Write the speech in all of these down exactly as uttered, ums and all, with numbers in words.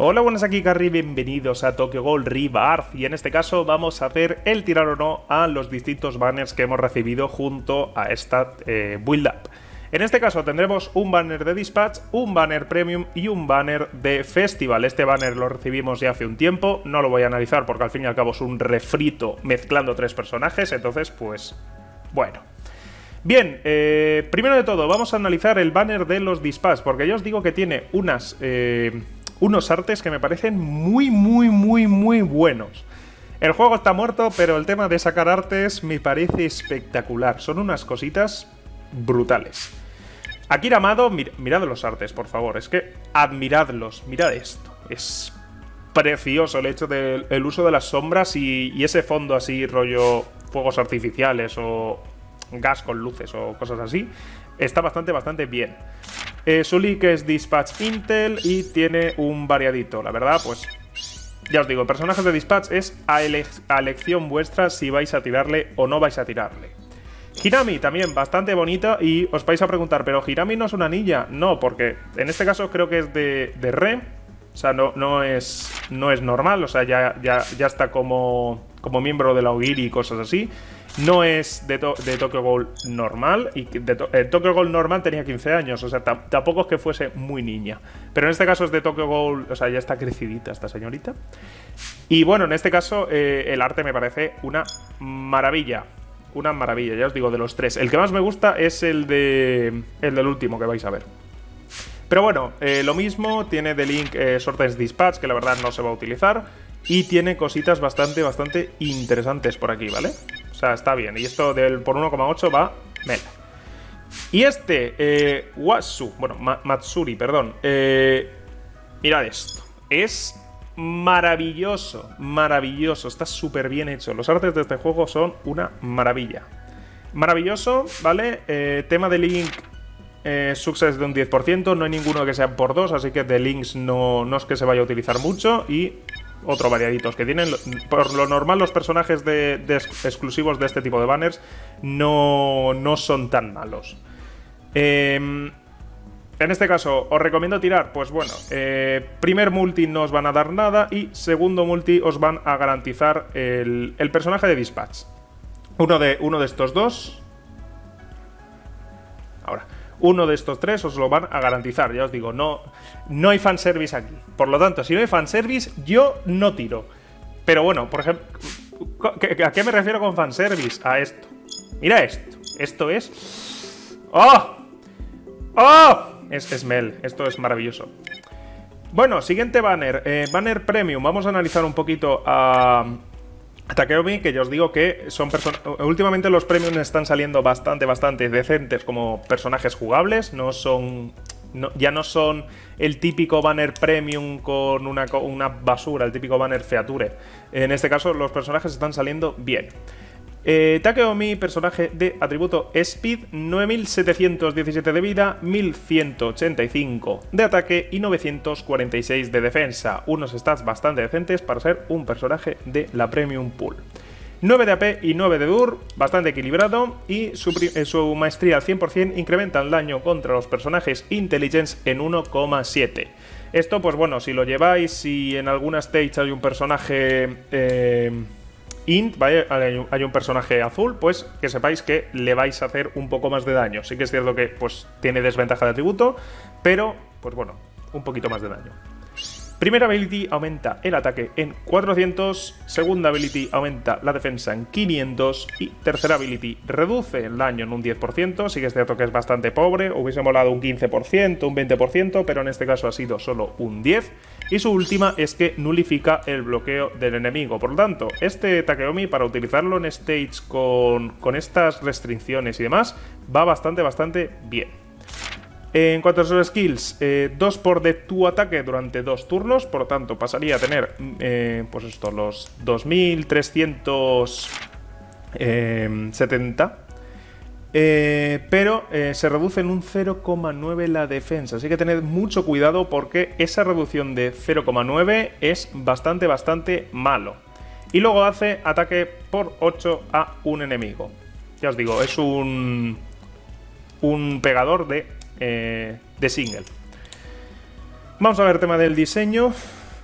Hola, buenas, aquí Carry, bienvenidos a Tokyo Ghoul Rebirth, y en este caso vamos a hacer el tirar o no a los distintos banners que hemos recibido junto a esta eh, build up. En este caso tendremos un banner de Dispatch, un banner Premium y un banner de Festival. Este banner lo recibimos ya hace un tiempo, no lo voy a analizar porque al fin y al cabo es un refrito mezclando tres personajes, entonces pues bueno. Bien, eh, primero de todo vamos a analizar el banner de los Dispatch, porque ya os digo que tiene unas... Eh, unos artes que me parecen muy, muy, muy, muy buenos. El juego está muerto, pero el tema de sacar artes me parece espectacular. Son unas cositas brutales. Akira Amado, mir mirad los artes, por favor. Es que admiradlos. Mirad esto. Es precioso el hecho del el uso de las sombras y, y ese fondo así, rollo fuegos artificiales o gas con luces o cosas así. Está bastante, bastante bien. Eh, su leak es Dispatch Intel y tiene un variadito. La verdad, pues ya os digo, personajes de Dispatch es a, ele a elección vuestra si vais a tirarle o no vais a tirarle. Hirami también bastante bonita y os vais a preguntar, ¿pero Hirami no es una ninja? No, porque en este caso creo que es de, de Re. O sea, no, no, es, no es normal, o sea, ya, ya, ya está como, como miembro de la Ogiri y cosas así. No es de, to de Tokyo Ghoul normal, y de to eh, Tokyo Ghoul normal tenía quince años, o sea, tampoco es que fuese muy niña. Pero en este caso es de Tokyo Ghoul, o sea, ya está crecidita esta señorita. Y bueno, en este caso eh, el arte me parece una maravilla. Una maravilla, ya os digo, de los tres. El que más me gusta es el, de, el del último que vais a ver. Pero bueno, eh, lo mismo, tiene de Link eh, Sortes Dispatch, que la verdad no se va a utilizar. Y tiene cositas bastante, bastante interesantes por aquí, ¿vale? O sea, está bien. Y esto del por uno coma ocho va mela. Y este, eh, Wasu, bueno, Ma Matsuri, perdón. Eh, mirad esto. Es maravilloso, maravilloso. Está súper bien hecho. Los artes de este juego son una maravilla. Maravilloso, ¿vale? Eh, tema de Link... Eh, success de un diez por ciento, no hay ninguno que sea por dos, así que de links no, no es que se vaya a utilizar mucho. Y otro variaditos que tienen. Por lo normal los personajes de, de exclusivos de este tipo de banners no, no son tan malos. Eh, en este caso, ¿os recomiendo tirar? Pues bueno, eh, primer multi no os van a dar nada y segundo multi os van a garantizar el, el personaje de Dispatch. Uno de, uno de estos dos. Ahora. Uno de estos tres os lo van a garantizar, ya os digo, no, no hay fanservice aquí. Por lo tanto, si no hay fanservice, yo no tiro. Pero bueno, por ejemplo, ¿a qué me refiero con fanservice? A esto. Mira esto. Esto es... ¡Oh! ¡Oh! Es, es Mel. Esto es maravilloso. Bueno, siguiente banner. Eh, banner Premium. Vamos a analizar un poquito a... Takeomi, que ya os digo que son personas... Últimamente los premiums están saliendo bastante, bastante decentes como personajes jugables. No son... No, ya no son el típico banner premium con una, con una basura, el típico banner feature. En este caso los personajes están saliendo bien. Eh, Takeomi, personaje de atributo Speed, nueve mil setecientos diecisiete de vida, mil ciento ochenta y cinco de ataque y novecientos cuarenta y seis de defensa. Unos stats bastante decentes para ser un personaje de la Premium Pool. nueve de A P y nueve de D U R, bastante equilibrado, y su, eh, su maestría al cien por cien incrementa el daño contra los personajes Intelligence en uno coma siete. Esto, pues bueno, si lo lleváis, si en alguna stage hay un personaje... Eh, Int, ¿vale? Hay un personaje azul, pues que sepáis que le vais a hacer un poco más de daño. Sí que es cierto que pues tiene desventaja de atributo, pero pues bueno, un poquito más de daño. Primera ability aumenta el ataque en cuatrocientos, segunda ability aumenta la defensa en quinientos y tercera ability reduce el daño en un diez por ciento. Sí que es cierto que es bastante pobre, hubiese molado un quince por ciento, un veinte por ciento, pero en este caso ha sido solo un diez por ciento. Y su última es que nulifica el bloqueo del enemigo. Por lo tanto, este Takeomi, para utilizarlo en stage con, con estas restricciones y demás, va bastante, bastante bien. En cuanto a sus skills, eh, dos por de tu ataque durante dos turnos, por lo tanto pasaría a tener eh, pues esto, los dos mil trescientos setenta, eh, pero eh, se reduce en un cero coma nueve la defensa, así que tened mucho cuidado porque esa reducción de cero coma nueve es bastante, bastante malo. Y luego hace ataque por ocho a un enemigo. Ya os digo, es un, un pegador de... Eh, de single. Vamos a ver el tema del diseño.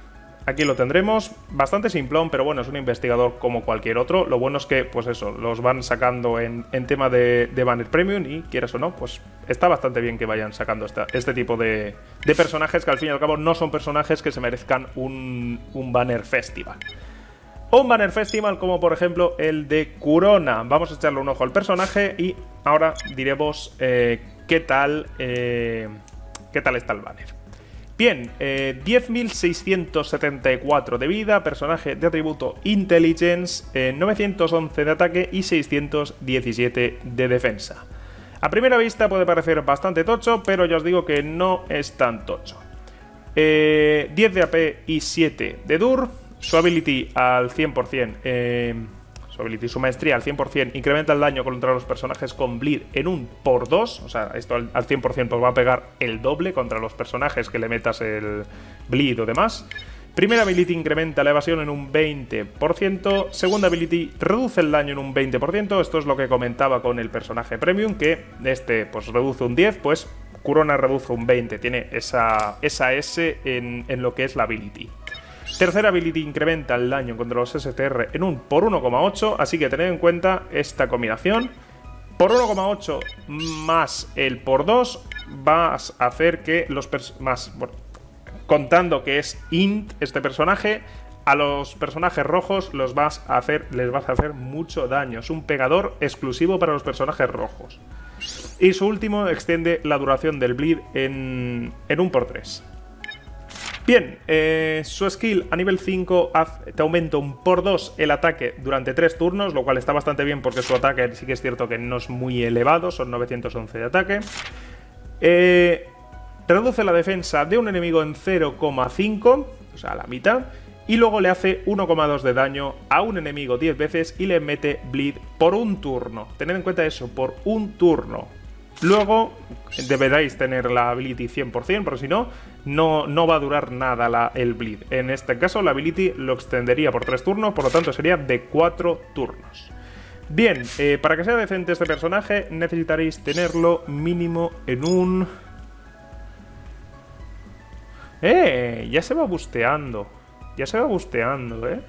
aquí lo tendremos. Bastante simplón, pero bueno, es un investigador como cualquier otro. Lo bueno es que, pues eso, los van sacando en, en tema de, de banner premium y, quieras o no, pues está bastante bien que vayan sacando esta, este tipo de, de personajes que al fin y al cabo no son personajes que se merezcan un, un banner festival. O un banner festival como por ejemplo el de Kurona. Vamos a echarle un ojo al personaje y ahora diremos eh, qué tal, eh, qué tal está el banner. Bien, eh, diez mil seiscientos setenta y cuatro de vida, personaje de atributo Intelligence, eh, novecientos once de ataque y seiscientos diecisiete de defensa. A primera vista puede parecer bastante tocho, pero ya os digo que no es tan tocho. Eh, diez de A P y siete de D U R, su ability al cien por cien, eh, su ability, su maestría al cien por cien, incrementa el daño contra los personajes con bleed en un por dos, o sea, esto al, al cien por cien pues va a pegar el doble contra los personajes que le metas el bleed o demás. Primera ability incrementa la evasión en un veinte por ciento, segunda ability reduce el daño en un veinte por ciento, esto es lo que comentaba con el personaje premium, que este pues reduce un diez, pues Kurona reduce un veinte, tiene esa, esa S en, en lo que es la ability. Tercera ability incrementa el daño contra los S T R en un por uno coma ocho, así que tened en cuenta esta combinación. Por uno coma ocho más el por dos va a hacer que los más, bueno, contando que es int este personaje, a los personajes rojos los vas a hacer, les vas a hacer mucho daño. Es un pegador exclusivo para los personajes rojos. Y su último extiende la duración del bleed en, en un por tres. Bien, eh, su skill a nivel cinco te aumenta un por dos el ataque durante tres turnos, lo cual está bastante bien porque su ataque sí que es cierto que no es muy elevado, son novecientos once de ataque. Eh, reduce la defensa de un enemigo en cero coma cinco, o sea, a la mitad, y luego le hace uno coma dos de daño a un enemigo diez veces y le mete bleed por un turno. Tened en cuenta eso, por un turno. Luego deberéis tener la ability cien por cien, porque si no, no, no va a durar nada la, el bleed. En este caso la ability lo extendería por tres turnos, por lo tanto sería de cuatro turnos. Bien, eh, para que sea decente este personaje necesitaréis tenerlo mínimo en un... ¡Eh! Ya se va busteando. Ya se va busteando, ¿eh?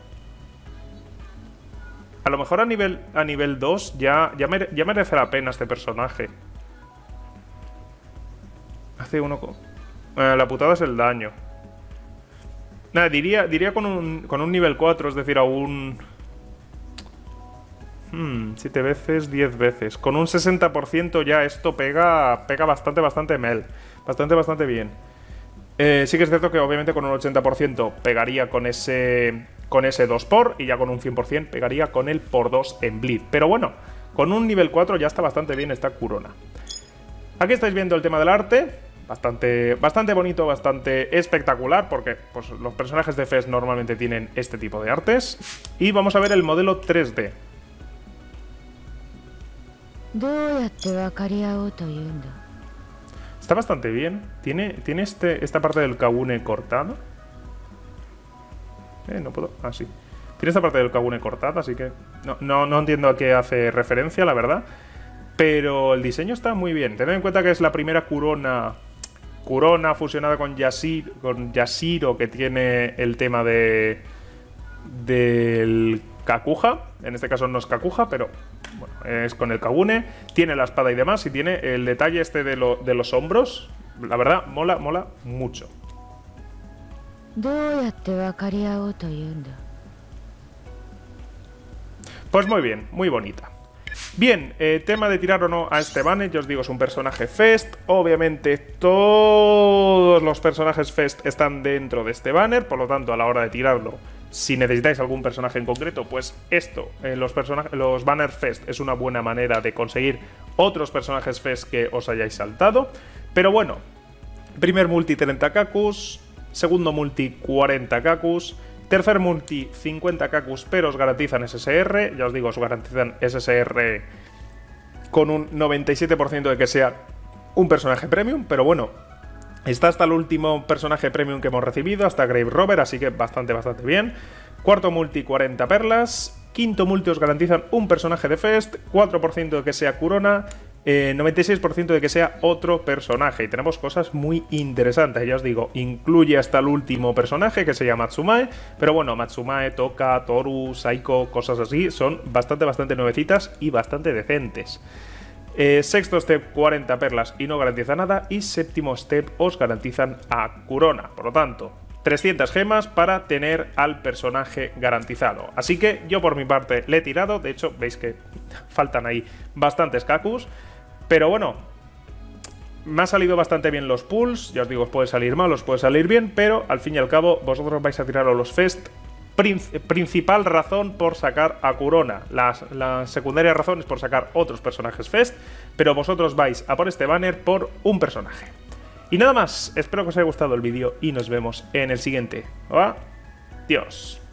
A lo mejor a nivel, a nivel dos ya, ya, mere, ya merece la pena este personaje. Hace uno con... Eh, la putada es el daño. Nada, diría, diría con, un, con un nivel cuatro, es decir, a un... Hmm, siete veces, diez veces. Con un sesenta por ciento ya esto pega, pega bastante, bastante mel. Bastante, bastante bien. Eh, sí que es cierto que obviamente con un ochenta por ciento pegaría con ese, con ese dos por y ya con un cien por cien pegaría con el por dos en bleed. Pero bueno, con un nivel cuatro ya está bastante bien esta Kurona. Aquí estáis viendo el tema del arte. Bastante, bastante bonito, bastante espectacular, porque pues, los personajes de Fest normalmente tienen este tipo de artes. Y vamos a ver el modelo tres D. Está bastante bien. Tiene, tiene este, esta parte del Kagune cortada. Eh, no puedo... Ah, sí. Tiene esta parte del Kagune cortada, así que... No, no, no entiendo a qué hace referencia, la verdad. Pero el diseño está muy bien. Tened en cuenta que es la primera Kurona... Kurona fusionada con Yashiro, con Yashiro, que tiene el tema de del Kakuja. En este caso no es Kakuja, pero bueno, es con el Kagune. Tiene la espada y demás, y tiene el detalle este de, lo, de los hombros. La verdad, mola, mola mucho. Pues muy bien, muy bonita. Bien, eh, tema de tirar o no a este banner, yo os digo, es un personaje Fest. Obviamente todos los personajes Fest están dentro de este banner, por lo tanto a la hora de tirarlo, si necesitáis algún personaje en concreto, pues esto, eh, los, los banners Fest es una buena manera de conseguir otros personajes Fest que os hayáis saltado. Pero bueno, primer multi treinta Kakus, segundo multi cuarenta Kakus, tercer multi cincuenta Kakus, pero os garantizan S S R. Ya os digo, os garantizan S S R con un noventa y siete por ciento de que sea un personaje premium. Pero bueno, está hasta el último personaje premium que hemos recibido, hasta Grave Robber, así que bastante, bastante bien. Cuarto multi cuarenta perlas. Quinto multi os garantizan un personaje de Fest, cuatro por ciento de que sea Kurona. Eh, noventa y seis por ciento de que sea otro personaje. Y tenemos cosas muy interesantes. Ya os digo, incluye hasta el último personaje que se llama Matsumae. Pero bueno, Matsumae, Toka, Toru, Saiko, cosas así, son bastante, bastante nuevecitas y bastante decentes. Eh, sexto step, cuarenta perlas y no garantiza nada. Y séptimo step, os garantizan a Kurona. Por lo tanto, trescientas gemas para tener al personaje garantizado. Así que yo por mi parte le he tirado. De hecho, veis que faltan ahí bastantes Kakus. Pero bueno, me ha salido bastante bien los pulls. Ya os digo, os puede salir mal, os puede salir bien, pero al fin y al cabo vosotros vais a tiraros los Fest. Princi principal razón por sacar a Kurona. La, la secundaria razón es por sacar otros personajes Fest, pero vosotros vais a por este banner por un personaje. Y nada más, espero que os haya gustado el vídeo y nos vemos en el siguiente. Adiós.